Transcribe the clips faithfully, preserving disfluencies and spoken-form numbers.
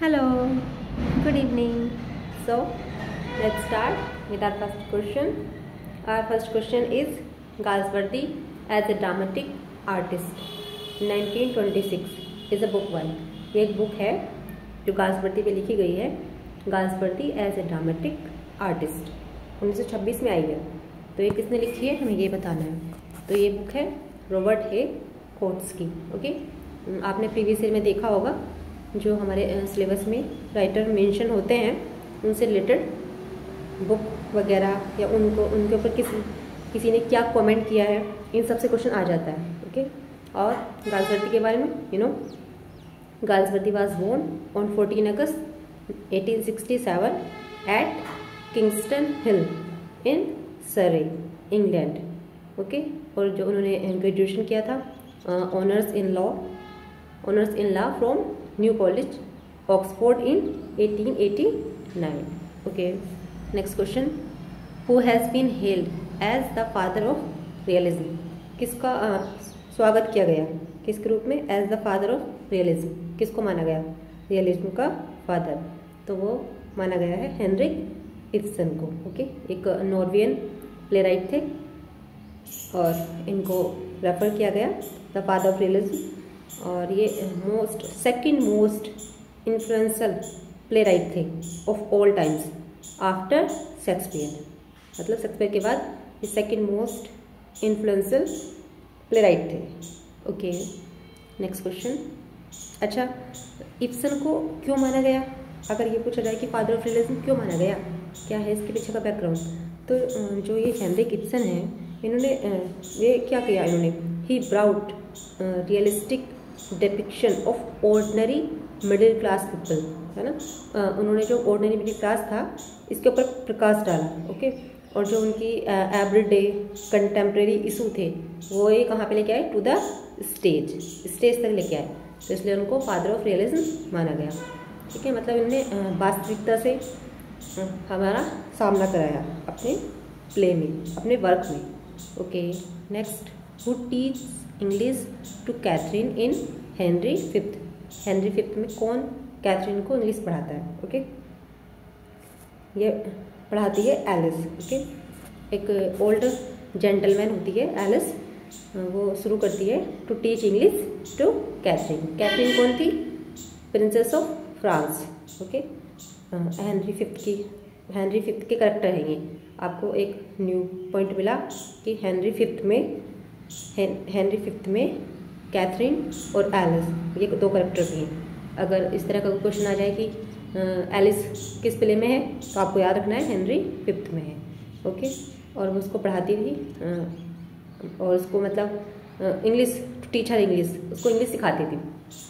Hello, good evening. So, let's start with our first question. Our first question is Galsworthy as a dramatic artist. nineteen twenty-six is a book by. ये एक book है जो Galsworthy पे लिखी गई है. Galsworthy as a dramatic artist उन्नीस सौ छब्बीस में आई है. तो ये किसने लिखी है हमें ये बताना है. तो ये बुक है रॉबर्ट हे कोट्स की. ओके, आपने प्रीवियस ईयर में देखा होगा जो हमारे सिलेबस में राइटर मेंशन होते हैं उनसे रिलेटेड बुक वगैरह या उनको उनके ऊपर किसी किसी ने क्या कमेंट किया है इन सब से क्वेश्चन आ जाता है. ओके, और गाल्सवर्दी के बारे में you know Galsworthy was born on fourteen August eighteen sixty seven at Kingston Hill in Surrey England. Okay, और जो उन्होंने ग्रेजुएशन किया था honours in law honours in law from New College Oxford in eighteen eighty nine. Okay, next question. Who has been held as the father of realism. किसका uh, स्वागत किया गया किसके रूप में as the father of realism. किसको माना गया रियलिज्म का फादर. तो वो माना गया है हेनरिक इब्सन को. ओके, एक नॉर्वेजियन प्लेराइट थे और इनको रेफर किया गया द फादर ऑफ रियलिज्म. और ये most second most influential playwright थे of all times after Shakespeare. मतलब शेक्सपियर के बाद ये सेकंड मोस्ट इन्फ्लुएंशियल प्लेराइट थे. Okay, next question. अच्छा, इब्सन को क्यों माना गया. अगर ये पूछा जाए कि फादर ऑफ रियलिज्म क्यों माना गया, क्या है इसके पीछे का बैकग्राउंड. तो जो ये हेनरिक इब्सन है इन्होंने ये क्या किया इन्होंने he brought realistic depiction of ordinary middle class people है ना. uh, उन्होंने जो ऑर्डिनरी मिडिल क्लास था इसके ऊपर प्रकाश डाला. Okay okay? और जो उनकी एवरीडे कंटेम्प्रेरी इशू थे वो ये कहाँ पे लेके आए टू द स्टेज स्टेज तक लेके आए. तो इसलिए उनको फादर ऑफ रियलिज्म माना गया. ठीक है, मतलब इन्होंने वास्तविकता से हमारा सामना कराया अपने प्ले में अपने वर्क में. Okay, next. Who teach English to Catherine in Henry Fifth. Henry Fifth में कौन कैथरीन को इंग्लिश पढ़ाता है. ओके, ये पढ़ाती है एलिस. ओके, एक ओल्ड जेंटलमैन होती है एलिस, वो शुरू करती है to teach English to Catherine. Catherine कौन थी princess of France. Okay, Henry Fifth की हेनरी फिफ्थ के करेक्टर है ये. आपको एक न्यू पॉइंट मिला कि हेनरी फिफ्थ में हेनरी फिफ्थ में कैथरीन और एलिस ये दो करेक्टर भी हैं. अगर इस तरह का क्वेश्चन आ जाए कि एलिस किस प्ले में है तो आपको याद रखना है हेनरी फिफ्थ में है. ओके, और वो उसको पढ़ाती थी और उसको मतलब इंग्लिश टीचर इंग्लिश उसको इंग्लिश सिखाती थी.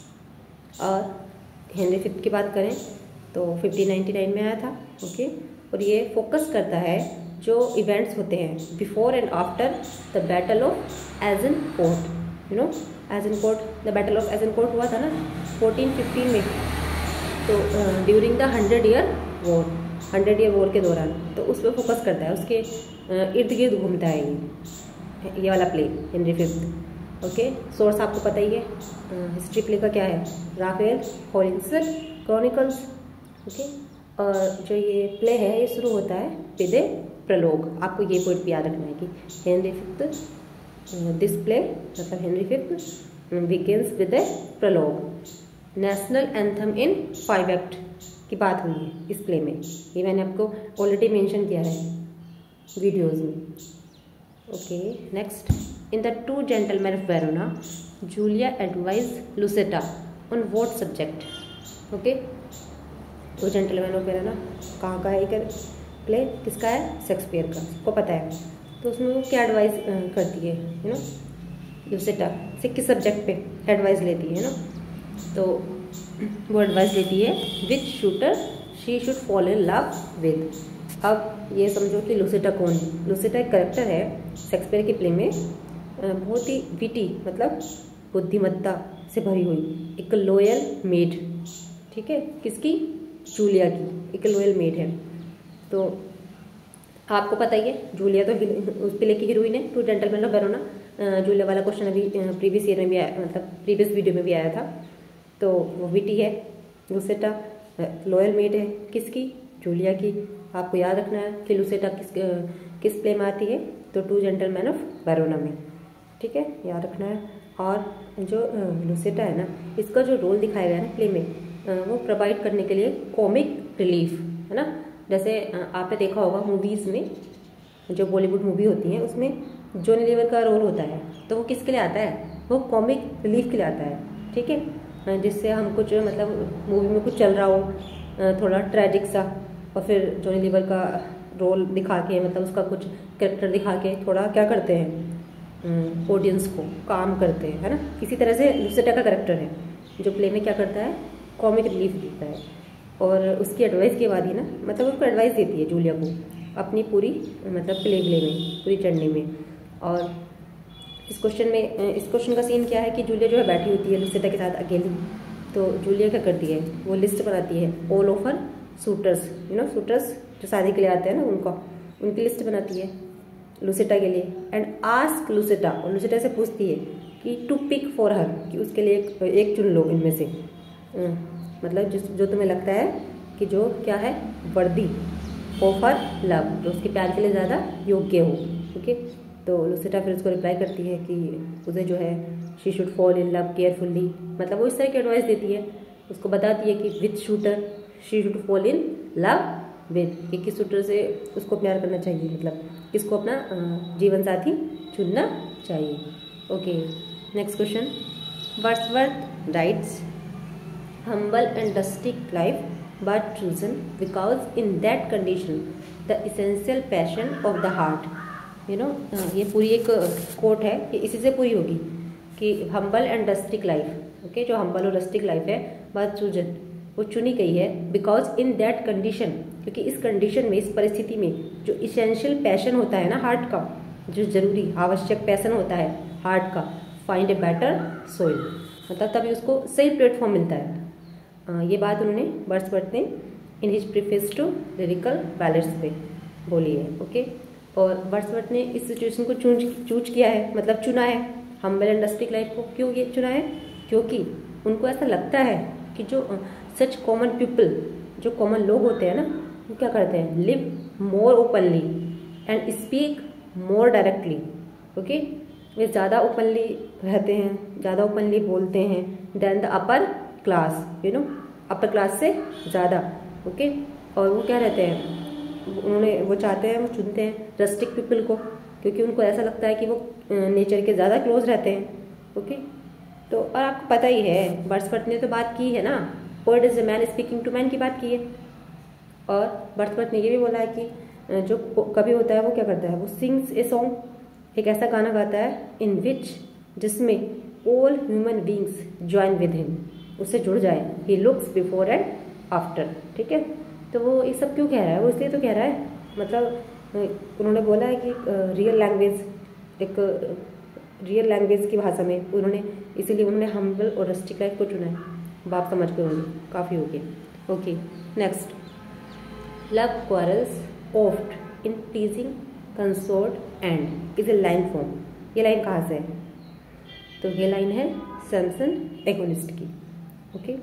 और हेनरी फिफ्थ की बात करें तो फिफ्टीन नाइन्टी नाइन में आया था. ओके, और ये फोकस करता है जो इवेंट्स होते हैं before and after the battle of Agincourt. You know Agincourt the battle of Agincourt हुआ था ना फोर्टीन फिफ्टीन में. तो during the hundred year war hundred year war के दौरान तो उस पर फोकस करता है. उसके इर्द गिर्द घूमता है ये ये वाला play Henry Fifth. Okay, source आपको पता ही है हिस्ट्री प्ले का क्या है राफेल हॉलिंसन क्रॉनिकल्स. ओके, और जो ये प्ले है ये शुरू होता है विद ए प्रलोग. आपको ये पॉइंट भी याद रखना है कि हेनरी फिफ्थ दिस प्ले मतलब Henry Fifth begins with a prologue. National anthem in five act की बात हुई है इस प्ले में. ये मैंने आपको ऑलरेडी मेंशन किया है वीडियोस में. Okay, next. In the two gentlemen of Verona Julia advise Lucetta on what subject. Okay, two gentlemen of Verona कहाँ का है एक प्ले किसका है शेक्सपियर का सबको पता है. तो उसमें वो क्या एडवाइस करती है यू नो लुसेटा से किस सब्जेक्ट पे एडवाइस लेती है ना. तो वो एडवाइस देती है which suitor she should fall in love with. अब ये समझो कि लुसेटा कौन है. लुसेटा एक करेक्टर है शेक्सपियर के प्ले में, बहुत ही विटी मतलब बुद्धिमत्ता से भरी हुई एक लॉयल मेड. ठीक है, किसकी जूलिया की एक लॉयल मेड है. तो आपको पता ही है जूलिया तो उस प्ले की हीरोइन है two gentlemen of Verona. Julia वाला क्वेश्चन अभी प्रीवियस ईयर में भी आया मतलब प्रीवियस वीडियो में भी आया था. तो वो विटी है लुसेटा लॉयल मेट है किसकी, जूलिया की। आपको याद रखना है कि लुसेटा किस किस प्ले में आती है, तो टू जेंटलमैन ऑफ वेरोना में, ठीक है, याद रखना है। और जो लुसेटा है ना, इसका जो रोल दिखाया गया है ना प्ले में, वो प्रोवाइड करने के लिए कॉमिक रिलीफ है ना। जैसे आपने देखा होगा मूवीज़ में, जो बॉलीवुड मूवी होती हैं उसमें जॉनी लीवर का रोल होता है, तो वो किसके लिए आता है, वो कॉमिक रिलीफ के लिए आता है, ठीक है, जिससे हम कुछ मतलब मूवी में कुछ चल रहा हो थोड़ा ट्रेजिक सा, और फिर जॉनी लीवर का रोल दिखा के, मतलब उसका कुछ कैरेक्टर दिखा के थोड़ा क्या करते हैं, ऑडियंस को काम करते हैं, है ना। इसी तरह से लुसेटा का कैरेक्टर है जो प्ले में क्या करता है, कॉमिक रिलीफ देता है। और उसकी एडवाइस के बाद ही ना, मतलब उसको एडवाइस देती है जूलिया को अपनी पूरी मतलब प्ले प्ले में पूरी चढ़ने में। और इस क्वेश्चन में इस क्वेश्चन का सीन क्या है कि जूलिया जो है बैठी होती है लुसेटा के साथ अकेली, तो जूलिया क्या करती है, वो लिस्ट बनाती है all of her suitors, you know suitors जो शादी के लिए आते हैं ना, उनका उनकी लिस्ट बनाती है लुसेटा के लिए। एंड आस्क लुसेटा, और लुसेटा से पूछती है कि टू पिक फॉर हर, कि उसके लिए एक, एक चुन लो इनमें से, मतलब जिस जो तुम्हें लगता है कि जो क्या है वर्दी ऑफर लव, जो उसके प्यार के लिए ज़्यादा योग्य हो, ओके। तो लुसेटा फिर उसको रिप्लाई करती है कि उसे जो है she should fall in love carefully, मतलब वो इस तरह की एडवाइस देती है, उसको बताती है कि which suitor she should fall in love with, कि किस शूटर से उसको प्यार करना चाहिए, मतलब किसको अपना जीवन साथी चुनना चाहिए, okay. Next question, Wordsworth writes humble and rustic life but chosen because in that condition the essential passion of the heart, you know, ये पूरी एक कोट है, ये इसी से पूरी होगी कि humble and rustic life, okay, जो humble और rustic life है but chosen, वो चुनी गई है because in that condition, क्योंकि इस कंडीशन में, इस परिस्थिति में जो essential passion होता है ना हार्ट का, जो जरूरी आवश्यक पैशन होता है हार्ट का, find a better soil, मतलब तभी उसको सही प्लेटफॉर्म मिलता है। आ, ये बात उन्होंने वर्ड्सवर्थ ने in his preface to Lyrical Ballads पे बोली है, ओके। और वर्ड्सवर्थ ने इस सिचुएशन को चूज चूज किया है, मतलब चुना है हम्बल एंड रस्टिक लाइफ को। क्यों ये चुना है, क्योंकि उनको ऐसा लगता है कि जो सच कॉमन पीपल, जो कॉमन लोग होते हैं ना, वो क्या करते हैं, live more openly and speak more directly, okay. वे ज़्यादा ओपनली रहते हैं, ज़्यादा ओपनली बोलते हैं than the upper class, you know, upper class से ज़्यादा, ओके। और वो क्या रहते हैं, उन्होंने वो चाहते हैं, वो चुनते हैं रस्टिक पीपल को, क्योंकि उनको ऐसा लगता है कि वो नेचर के ज़्यादा क्लोज रहते हैं, ओके। तो और आपको पता ही है वर्ड्सवर्थ ने तो बात की है ना, poet is a man speaking to man की बात की है। और वर्ड्सवर्थ ने ये भी बोला है कि जो कवि होता है वो क्या करता है, वो सिंग्स ए सॉन्ग, एक ऐसा गाना गाता है इन विच, जिसमें all human beings join with him, उससे जुड़ जाए, he looks before and after, ठीक है। तो वो ये सब क्यों कह रहा है, वो इसलिए तो कह रहा है, मतलब उन्होंने बोला है कि रियल लैंग्वेज, एक रियल लैंग्वेज की भाषा में उन्होंने, इसीलिए उन्होंने हम्बल और रस्टिक लाइफ को चुना है। बात समझ गए होंगे, काफ़ी हो गया, okay. Next, love quarrels oft in pleasing concord end is a line from. ये लाइन कहाँ से है, तो ये लाइन है सैमसन एगोनिस्ट की, ओके।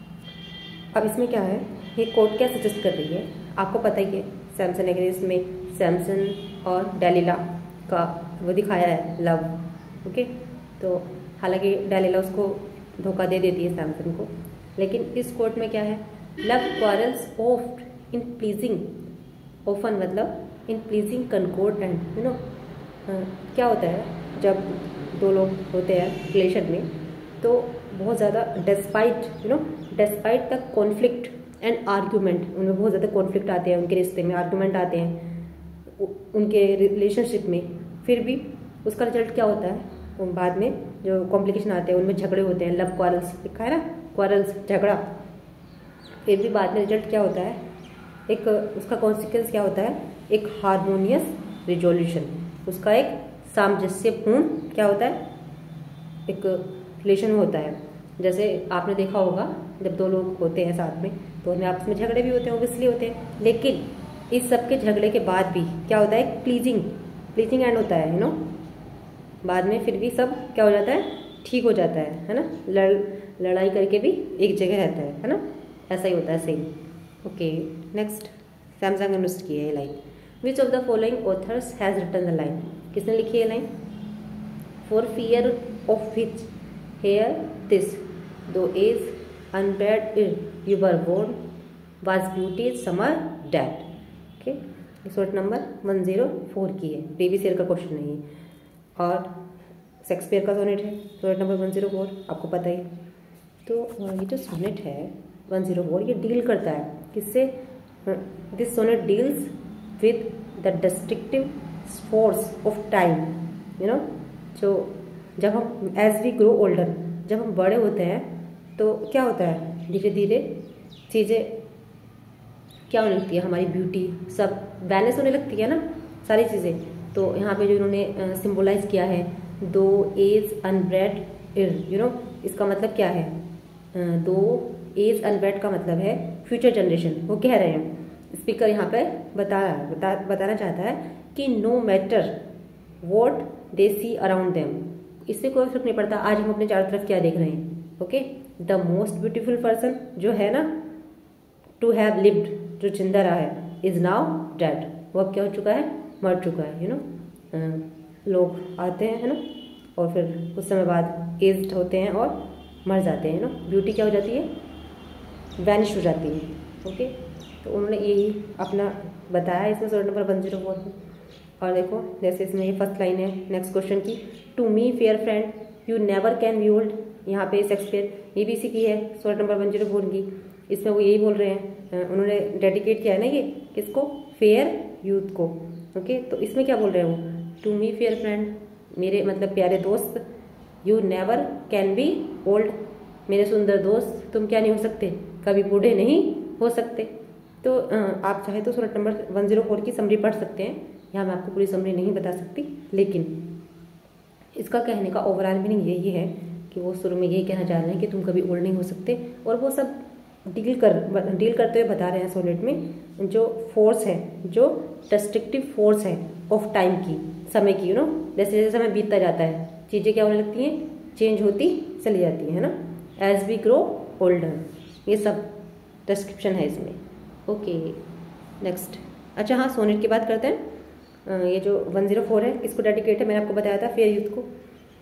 अब इसमें क्या है, ये कोट क्या सजेस्ट कर रही है, आपको पता ही है सैमसन एगोनिस्ट में सैमसन और डेलिला का वो दिखाया है लव, ओके। तो हालांकि डेलिला उसको धोखा दे देती है सैमसन को, लेकिन इस कोट में क्या है, love quarrels oft in pleasing, often मतलब in pleasing concord end, you know, क्या होता है जब दो लोग होते हैं रिलेशन में, तो बहुत ज़्यादा despite, you know, despite the conflict and argument, उनमें बहुत ज़्यादा कॉन्फ्लिक्ट आते हैं, उनके रिश्ते में आर्ग्यूमेंट आते हैं, उनके रिलेशनशिप में, फिर भी उसका रिजल्ट क्या होता है, बाद में जो कॉम्प्लिकेशन आते हैं उनमें झगड़े होते हैं, लव क्वारल्स लिखा है ना, क्वारल्स झगड़ा, फिर भी बाद में रिजल्ट क्या होता है, एक उसका कॉन्सिक्वेंस क्या होता है, एक हारमोनियस रिजोल्यूशन, उसका एक सामंजस्यपूर्ण क्या होता है, एक रिलेशन होता है। जैसे आपने देखा होगा जब दो लोग होते हैं साथ में तो उनमें आपस में झगड़े भी होते हैं, ओबियसली होते हैं, लेकिन इस सब के झगड़े के बाद भी क्या होता है, एक प्लीजिंग प्लीजिंग एंड होता है, यू नो, बाद में फिर भी सब क्या हो जाता है, ठीक हो जाता है है ना, लड़ लड़ाई करके भी एक जगह रहता है है ना, ऐसा ही होता है same. Okay next, Samsung university की है ये लाइन। Which of the following authors has written the line, किसने लिखी है line? For fear of which hear this thou age unbred you were born was beauty summer dead. Okay, sonnet number one zero four की है, previous year का question नहीं है और Shakespeare का सोनेट है, sonnet number one zero four, आपको पता ही। तो ये जो सोनेट है वन जीरो फोर ये डील करता है किससे? This sonnet deals with the destructive force of time, you know. जो जब हम एज वी ग्रो ओल्डर, जब हम बड़े होते हैं तो क्या होता है, धीरे धीरे चीज़ें क्या होने लगती है, हमारी ब्यूटी सब वैनिश होने लगती है ना, सारी चीज़ें। तो यहाँ पे जो इन्होंने सिंबलाइज किया है thou age unbred ere, you know, इसका मतलब क्या है? दो एज अनब्रेड का मतलब है फ्यूचर जनरेशन। वो कह रहे हैं, स्पीकर यहाँ पे बता रहा है बता बताना चाहता है कि no matter what they see around them, इससे कोई फर्क नहीं पड़ता आज हम अपने चारों तरफ क्या देख रहे हैं। Okay, the most beautiful person जो है ना टू हैव लिव्ड, जो जिंदा रहा है, इज नाउ डेड, वो अब क्या हो चुका है? मर चुका है, यू नो। लोग आते हैं है ना और फिर कुछ समय बाद एज्ड होते हैं और मर जाते हैं, यू नो। ब्यूटी क्या हो जाती है? वैनिश हो जाती है। ओके, तो उन्होंने यही अपना बताया इसमें sonnet number one zero four में। और देखो जैसे इसमें ये फर्स्ट लाइन है नेक्स्ट क्वेश्चन की, to me fair friend you never can be old, यहाँ पे शेक्सपियर, ये भी इसी की है sonnet number one zero four की। इसमें वो यही बोल रहे हैं, उन्होंने डेडिकेट किया है ना ये किसको? फेयर यूथ को। ओके, तो इसमें क्या बोल रहे हैं वो? टू मी फेयर फ्रेंड, मेरे मतलब प्यारे दोस्त, you never can be old, मेरे सुंदर दोस्त तुम क्या नहीं हो सकते? कभी बूढ़े नहीं हो सकते। तो आप चाहे तो sonnet number one zero four की समरी पढ़ सकते हैं, यहाँ मैं आपको पूरी समरी नहीं बता सकती, लेकिन इसका कहने का ओवरऑल मीनिंग यही है कि वो शुरू में यही कहना चाह रहे हैं कि तुम कभी ओल्ड नहीं हो सकते। और वो सब डील कर डील करते हुए बता रहे हैं सोनेट में जो फोर्स है, जो डिस्ट्रक्टिव फोर्स है ऑफ टाइम की, समय की, यू नो। जैसे जैसे समय बीतता जाता है चीज़ें क्या होने लगती हैं? चेंज होती चली जाती है ना, एज वी ग्रो ओल्डर, ये सब डिस्क्रिप्शन है इसमें। ओके नेक्स्ट, अच्छा हाँ सोनेट की बात करते हैं। ये जो वन जीरो फोर है किसको डेडिकेट है? मैंने आपको बताया था फेयर यूथ को।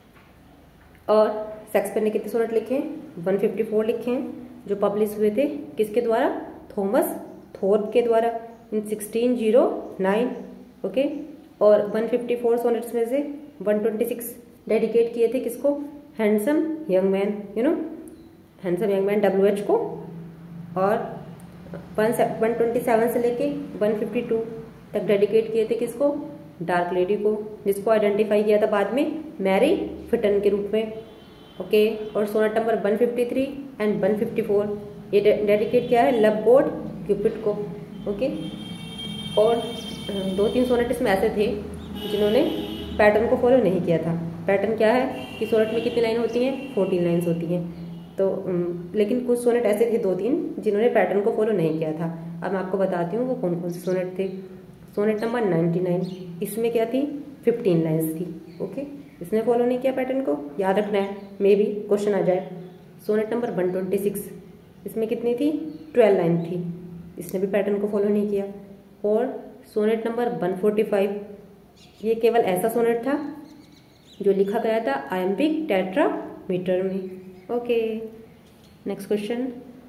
और शेक्सपियर ने कितने सोनेट लिखे हैं? वन फिफ्टी फोर लिखे हैं, जो पब्लिश हुए थे किसके द्वारा? थॉमस थोर्प के द्वारा in sixteen zero nine. Okay, और वन फिफ्टी फोर सोनेट्स में से वन ट्वेंटी सिक्स डेडिकेट किए थे किसको? Handsome young man, you know, handsome young man W H को। और वन ट्वेंटी सेवन से लेके वन फिफ्टी टू तक डेडिकेट किए थे किसको? डार्क लेडी को, जिसको आइडेंटिफाई किया था बाद में मैरी फिटन के रूप में। ओके, और sonnet number one fifty three and one fifty four ये डेडिकेट किया है लव गॉड क्यूपिड को। ओके, और दो तीन सोनेट इसमें ऐसे थे जिन्होंने पैटर्न को फॉलो नहीं किया था। पैटर्न क्या है कि सोनेट में कितनी लाइन होती हैं? फोर्टीन लाइन्स होती हैं। तो लेकिन कुछ सोनेट ऐसे थे दो तीन जिन्होंने पैटर्न को फॉलो नहीं किया था। अब मैं आपको बताती हूँ वो कौन कौन से सोनेट थे। सोनेट नंबर नाइन्टी नाइन, इसमें क्या थी? फिफ्टीन लाइन्स थी। ओके, इसने फॉलो नहीं किया पैटर्न को, याद रखना है, मे बी क्वेश्चन आ जाए। Sonnet number one twenty six, इसमें कितनी थी? ट्वेल्व लाइन थी, इसने भी पैटर्न को फॉलो नहीं किया। और sonnet number one forty five, ये केवल ऐसा सोनेट था जो लिखा गया था आयम्बिक टेट्रामीटर में। Okay next question,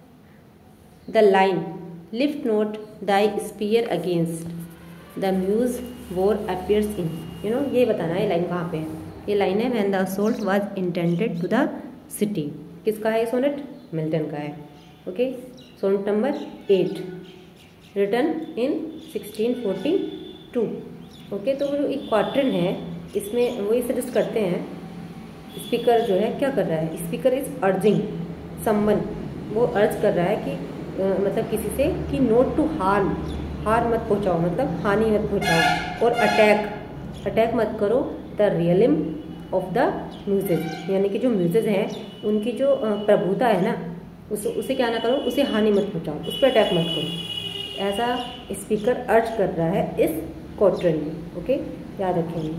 the line lift not thy spear against the muse war appears in, you know, ये बताना है ये लाइन कहाँ पे है। ये लाइन है when the assault was intended to the city, किसका है ये सोनेट? मिल्टन का है। Okay, sonnet number eight, written in sixteen forty two. Okay, तो जो एक क्वार्टरन है इसमें वही सजेस्ट करते हैं, स्पीकर जो है क्या कर रहा है? स्पीकर इज अर्जिंग समवन, वो अर्ज कर रहा है कि आ, मतलब किसी से कि नोट टू हार्म, हार मत पहुंचाओ, मतलब हानि मत पहुंचाओ, और अटैक अटैक मत करो the realm of the muses, यानी कि जो म्यूजेज हैं उनकी जो प्रभुता है ना, उस उसे क्या ना करो, उसे हानि मत पहुंचाओ, उस पर अटैक मत करो, ऐसा स्पीकर अर्ज कर रहा है इस क्वार्टरन में। ओके, याद रखेंगे।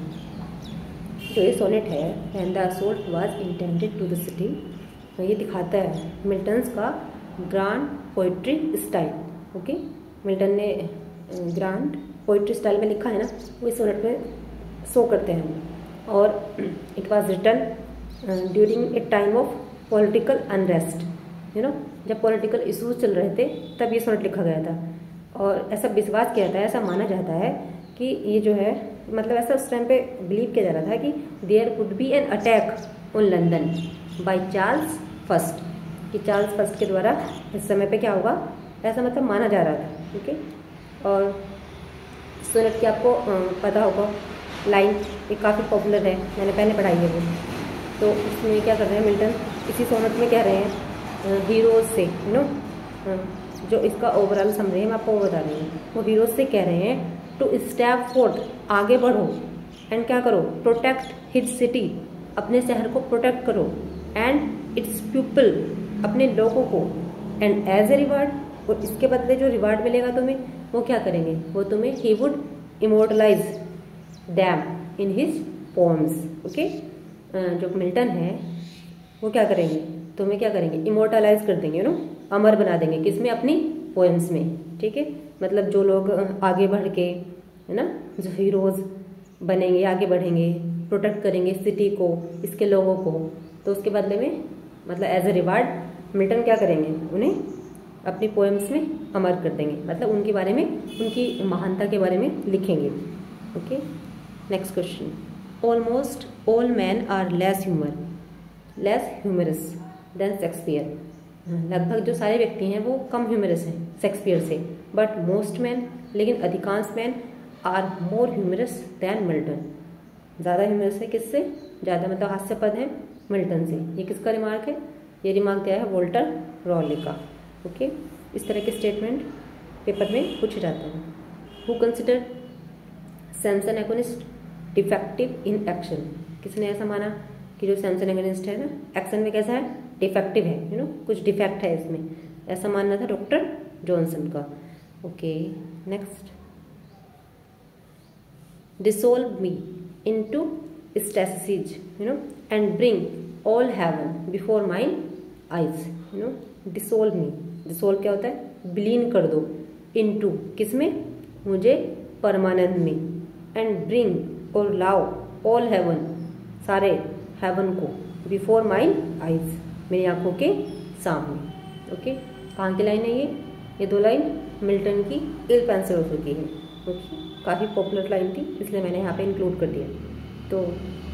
जो ये सोनेट है when the assault was intended to the city, ये दिखाता है मिल्टन्स का grand poetry style. Okay, Milton ने ग्रांड पोइट्री स्टाइल में लिखा है ना, वो इस सोनेट में शो करते हैं। और it was written during a time of political unrest, you know, जब पॉलिटिकल इशूज चल रहे थे तब ये सोनेट लिखा गया था। और ऐसा विश्वास किया जाता है, ऐसा माना जाता है कि ये जो है, मतलब ऐसा उस टाइम पे बिलीव किया जा रहा था कि there would be an attack on London by Charles first, कि चार्ल्स फर्स्ट के द्वारा इस समय पे क्या होगा, ऐसा मतलब माना जा रहा था। ओके, और सोनेट की आपको पता होगा लाइन, ये काफ़ी पॉपुलर है, मैंने पहले पढ़ाई है वो। तो इसमें क्या कर रहे हैं मिल्टन, इसी सोनेट में कह रहे हैं हीरोज से, यू नो, जो इसका ओवरऑल समरी है मैं आपको वो बता रही हूँ। वो हीरोज से कह रहे हैं टू स्टेप फोर्थ, आगे बढ़ो, एंड क्या करो, प्रोटेक्ट हिज सिटी, अपने शहर को प्रोटेक्ट करो, एंड इट्स पीपल, अपने लोगों को, एंड एज ए रिवार्ड, और इसके बदले जो रिवार्ड मिलेगा तुम्हें वो क्या करेंगे, वो तुम्हें ही would immortalize them in his poems. Okay, जो मिल्टन है वो क्या करेंगे, तुम्हें क्या करेंगे, इमोर्टलाइज कर देंगे, यू नो, अमर बना देंगे, किसमें, अपनी पोएम्स में। ठीक है, मतलब जो लोग आगे बढ़ के, है ना, जो हीरोज बनेंगे, आगे बढ़ेंगे, प्रोटेक्ट करेंगे सिटी को, इसके लोगों को, तो उसके बदले में मतलब एज ए रिवार्ड मिल्टन क्या करेंगे, उन्हें अपनी पोएम्स में अमर कर देंगे, मतलब उनके बारे में, उनकी महानता के बारे में लिखेंगे। Okay, next question, almost all man are less humour less humorous than Shakespeare. लगभग जो सारे व्यक्ति हैं वो कम ह्यूमरस हैं शेक्सपियर से, बट मोस्ट मैन, लेकिन अधिकांश man are more humorous than Milton, ज़्यादा ह्यूमरस है किससे, ज़्यादा मतलब हास्यपद है मिल्टन से। ये किसका रिमार्क है, ये रिमार्क दिया है वोल्टर रॉले का। ओके, इस तरह के स्टेटमेंट पेपर में पूछे जाते हैं। Who consider Samson Agonistes defective in action, किसने ऐसा माना कि जो सैमसन एगोनिस्ट है ना, एक्शन में कैसा है, डिफेक्टिव है, यू नो, कुछ डिफेक्ट है इसमें, ऐसा मानना था डॉक्टर जॉनसन का। Okay, next, dissolve me into ecstasies, you know, and bring all heaven before mine eyes, you know, dissolve me, dissolve क्या होता है, विलीन कर दो, इनटू किसमें, मुझे, परमानंद में, एंड ब्रिंग और लाओ, ऑल हेवन, सारे हेवन को, बिफोर माइन आइज, मेरी आंखों के सामने। ओके, कहाँ की लाइन है ये ये दो लाइन मिल्टन की इल पेंसिलोसो की है। ओके, काफ़ी पॉपुलर लाइन थी इसलिए मैंने यहाँ पे इंक्लूड कर दिया। तो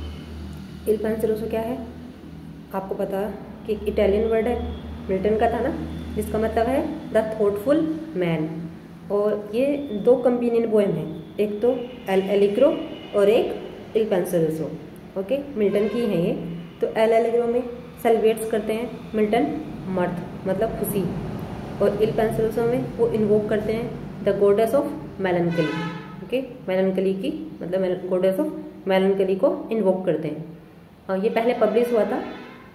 इल पेंसिलोसो क्या है, आपको पता कि इटालियन वर्ड है, मिल्टन का था ना, जिसका मतलब है द थॉटफुल मैन। और ये दो कंपेनियन पोएम हैं, एक तो एल एलिग्रो और एक इल पेंसिलोसो। ओके, मिल्टन की है ये। तो एल एलिग्रो में सेलिब्रेट्स करते हैं मिल्टन मर्थ, मतलब खुशी, और इल पेंसिलोसो में वो इन्वोक करते हैं the goddess of melancholy. Okay, melancholy की मतलब गॉडेस ऑफ मेलनकली को इन्वोक करते हैं। और ये पहले पब्लिश हुआ था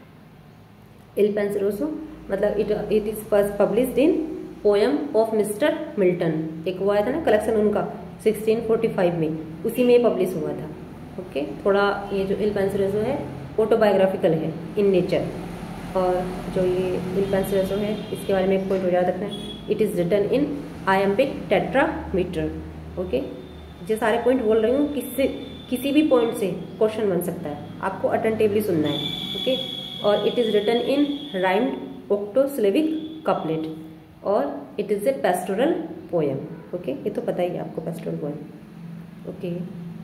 इल पेंसिलोसो, मतलब it it is first published in poem of mister Milton, एक वो आया था ना कलेक्शन उनका सिक्सटीन फोर्टी फाइव में, उसी में पब्लिश हुआ था। Okay okay? थोड़ा ये जो इल पेंसिलोसो है ऑटोबायोग्राफिकल है इन नेचर, और जो ये इल पेंसिलोसो है इसके बारे में एक पॉइंट हो याद रखना है, it is written in iambic tetrameter. Okay, जो सारे पॉइंट बोल रही हूँ किससे, किसी भी पॉइंट से क्वेश्चन बन सकता है, आपको अटेंटिवली सुनना है। ओके, और it is written in rhymed octosyllabic couplet, और it is a pastoral poem. Okay, ये तो पता ही है आपको pastoral poem. Okay,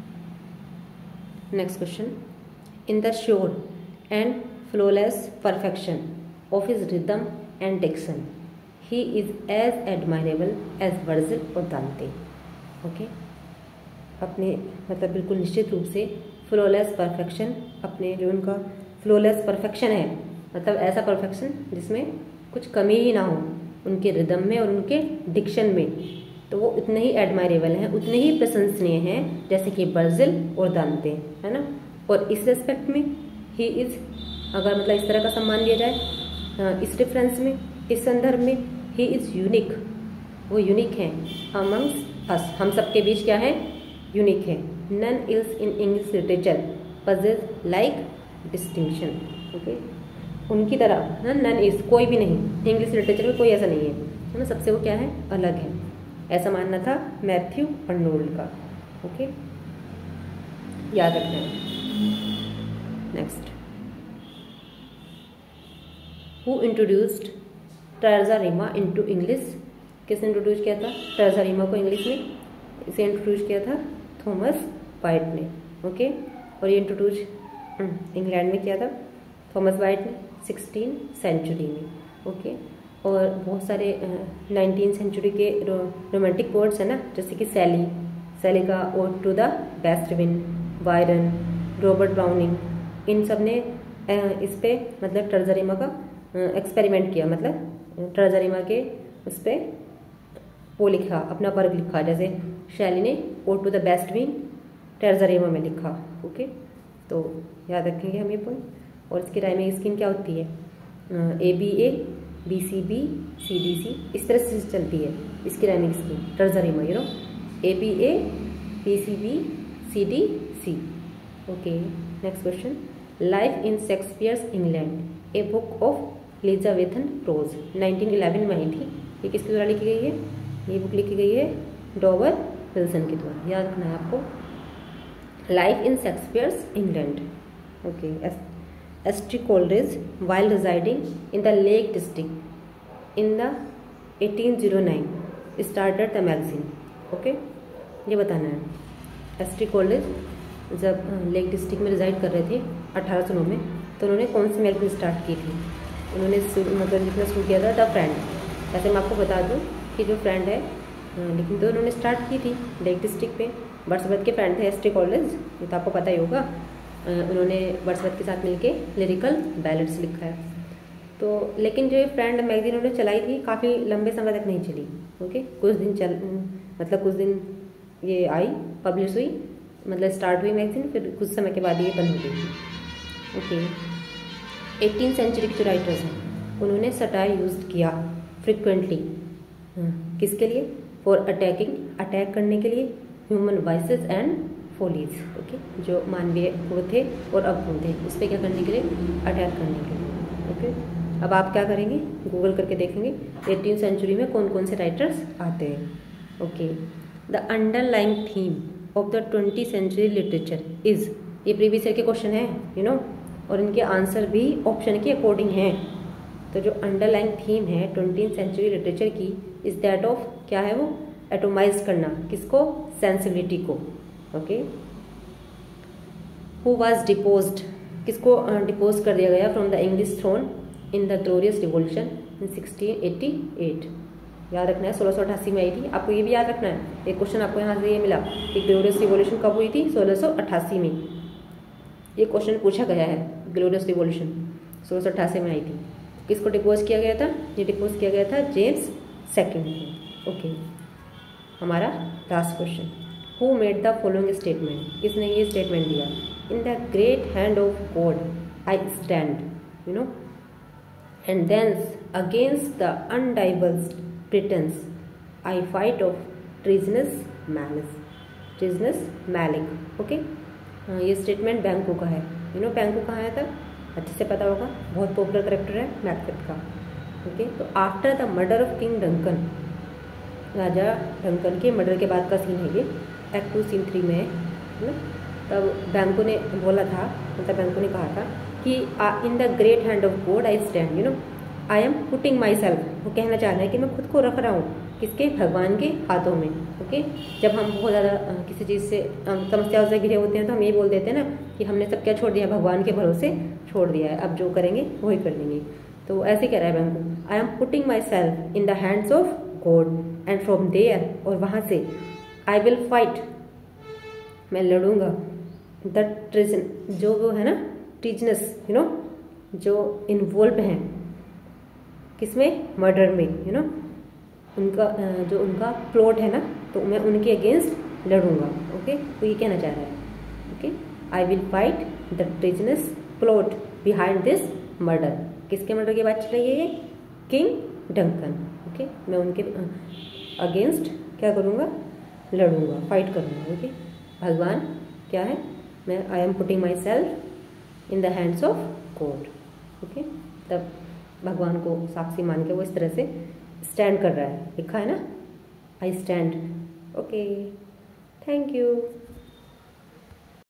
next question, in the sure and flawless perfection of his rhythm and diction he is as admirable as Virgil और Dante. Okay, अपने मतलब बिल्कुल निश्चित रूप से फ्लॉलेस परफेक्शन, अपने जो उनका फ्लॉलेस परफेक्शन है, मतलब ऐसा परफेक्शन जिसमें कुछ कमी ही ना हो उनके रिदम में और उनके डिक्शन में, तो वो उतने ही एडमायरेबल हैं, उतने ही प्रशंसनीय हैं जैसे कि वर्जिल और दांते, है ना। और इस रेस्पेक्ट में ही इज़, अगर मतलब इस तरह का सम्मान दिया जाए इस रेफरेंस में, इस संदर्भ में, ही इज़ यूनिक, वो यूनिक हैं अमंग्स अस, हम सबके बीच क्या है, यूनिक है। None else in English literature possess like distinction. Okay, उनकी तरह है, नन इज, कोई भी नहीं, इंग्लिश लिटरेचर में कोई ऐसा नहीं है, है ना, सबसे वो क्या है, अलग है, ऐसा मानना था मैथ्यू अर्नोल्ड का। ओके, याद रखना है। Next, who introduced terza rima into English, किसने इंट्रोड्यूस किया था ट्रेज़ारिमा को इंग्लिश में? इसे इंट्रोड्यूस किया था थॉमस वाइट ने। ओके, और ये इंट्रोड्यूस इंग्लैंड में किया था थॉमस वाइट ने सिक्सटीन सेंचुरी में। ओके, और बहुत सारे नाइनटीन सेंचुरी के रोमांटिक पोएट्स हैं ना, जैसे कि सैली, सैली का ode to the west wind, Byron, Robert Browning, इन सब ने इस पे मतलब ट्रेज़ारिमा का एक्सपेरिमेंट किया, मतलब ट्रेज़ारिमा के उस पर वो लिखा, अपना वर्क लिखा, जैसे शैली ने ode to the west wind terza rima में लिखा। ओके, तो याद रखेंगे हम ये पॉइंट। और इसकी राइमिंग स्कीम क्या होती है? A B A, B C B, C D C, इस तरह से चलती है इसकी rhyming scheme terza rima, you know, A B A, B C B, C D C. Okay, next question, life in Shakespeare's England, a book of Elizabethan prose, nineteen eleven में आई थी। ये किसके द्वारा लिखी गई है? ये बुक लिखी गई है डॉवर विल्सन के द्वारा, याद रखना है आपको। Life in Shakespeare's England. Okay, S T Coleridge while residing in the Lake District in the eighteen zero nine started the magazine. Okay, ये बताना है। एस टी कोलरिज जब लेक डिस्ट्रिक्ट में रिजाइड कर रहे थे अठारह सौ नौ में, तो उन्होंने कौन सी मैगजीन स्टार्ट की थी? उन्होंने मतलब लिखना शुरू किया था द फ्रेंड। ऐसे मैं आपको बता दूं कि जो फ्रेंड है, लेकिन तो उन्होंने स्टार्ट की थी लेक डिस्ट्रिक्ट पे। वर्ड्सवर्थ के फ्रेंड थे एस टी कोलरिज, ये तो आपको पता ही होगा। उन्होंने वर्ड्सवर्थ के साथ मिलके लिरिकल बैलेड्स लिखा है। तो लेकिन जो ये फ्रेंड मैगजीन उन्होंने चलाई थी, काफ़ी लंबे समय तक नहीं चली। ओके, कुछ दिन चल मतलब कुछ दिन ये आई, पब्लिश हुई, मतलब स्टार्ट हुई मैगजीन, फिर कुछ समय के बाद ये बंद हो गई थी। ओके, एटीन सेंचुरी के जो राइटर्स हैं उन्होंने सटायर यूज किया फ्रिक्वेंटली, किसके लिए? फॉर अटैकिंग, अटैक करने के लिए human vices and follies. Okay, जो मानवीय वो थे और अवगुण थे, उस पर क्या करने के लिए? अटैक करने के लिए। ओके, अब आप क्या करेंगे? गूगल करके देखेंगे एटीन सेंचुरी में कौन कौन से राइटर्स आते हैं। Okay, the underlying theme of the twenty century literature is, ये प्रीवियस ईयर के क्वेश्चन है, यू नो, और इनके आंसर भी ऑप्शन के अकॉर्डिंग हैं। तो जो अंडरलाइंग थीम है ट्वेंटी सेंचुरी लिटरेचर की इज दैट ऑफ, क्या है वो? एटोमाइज करना, किसको? सेंसिबिलिटी को। ओके, हु वाज डिपोज्ड, किसको डिपोज कर दिया गया from the English throne in the glorious revolution in sixteen eighty eight. याद रखना है, सोलह सौ अट्ठासी में आई थी। आपको ये भी याद रखना है, एक क्वेश्चन आपको यहाँ से ये मिला कि ग्लोरियस रिवॉल्यूशन कब हुई थी? सोलह सौ अट्ठासी में। ये क्वेश्चन पूछा गया है, ग्लोरियस रिवॉल्यूशन सोलह सौ अट्ठासी में आई थी। किसको डिपोज किया गया था? ये डिपोज किया गया था जेम्स सेकंड को। ओके, हमारा last question, who made the following statement, किसने ये स्टेटमेंट दिया? In the great hand of God I stand, you know, and thence against the undivulged pretence I fight of treasonous malice, treasonous malice. Okay, ये statement Banquo का है, you no, बैंको कहाँ आया था? अच्छे से पता होगा, बहुत पॉपुलर करेक्टर है मैकबेथ का। ओके, तो after the murder of king Duncan, राजा डंकन के मर्डर के बाद का सीन है ये, एक्ट टू सीन थ्री में है ना। तब बैंको ने बोला था, मतलब बैंको ने कहा था कि in the great hand of God I stand, you know, I am putting myself, वो कहना चाह रहे हैं कि मैं खुद को रख रहा हूँ किसके? भगवान के हाथों में। ओके, जब हम बहुत ज़्यादा किसी चीज़ से समस्याओं से घिरे होते हैं तो हम ये बोल देते हैं ना कि हमने सब क्या छोड़ दिया? भगवान के भरोसे छोड़ दिया है, अब जो करेंगे वही कर लेंगे। तो ऐसे कह रहा है Banquo, I am putting myself in the hands of God and from there, और वहाँ से आई विल फाइट, मैं लड़ूंगा, द ट्रीजन, जो वो है ना ट्रीजनस, यू नो, जो इन्वॉल्व हैं किसमें? मर्डर में, यू नो, उनका जो उनका प्लॉट है ना, तो मैं उनके अगेंस्ट लड़ूंगा। ओके, तो ये कहना चाह रहा है। Okay, I will fight the treasonous plot behind this murder, किसके मर्डर की बात चल रही है? ये किंग डंकन। ओके, मैं उनके अगेंस्ट क्या करूँगा? लड़ूंगा, फाइट करूँगा। ओके, भगवान क्या है? मैं I am putting myself in the hands of God. Okay, तब भगवान को साक्षी मान के वो इस तरह से स्टैंड कर रहा है, लिखा है ना, I stand. Okay, thank you.